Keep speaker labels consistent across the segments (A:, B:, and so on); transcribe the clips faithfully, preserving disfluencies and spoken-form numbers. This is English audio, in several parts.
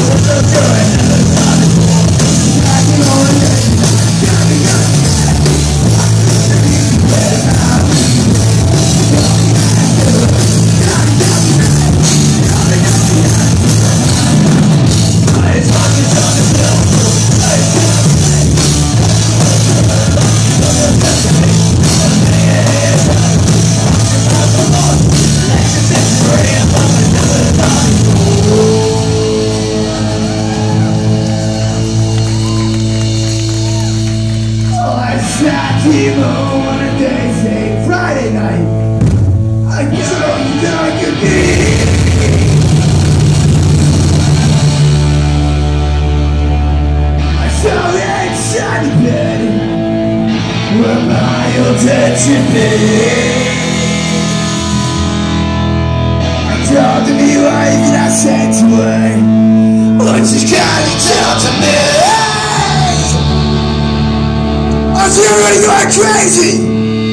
A: Came home on a day, say Friday night. I jumped like a bee. I saw the inside the bed where my old head should be. I talked to me like and I said to her, won't you kindly talk to me? I was already going crazy.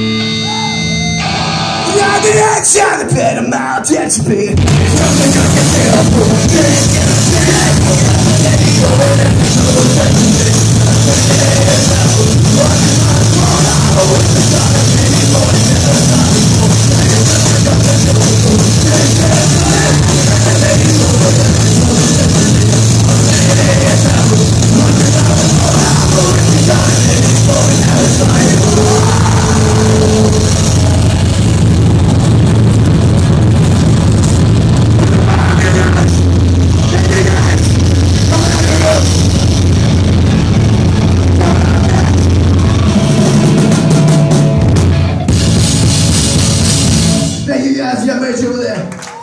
A: Now the outside the bed, I'm out dead to be. Something I can feel for a drink and a snack. Let me go in and go to the Thank you guys, you got very over there.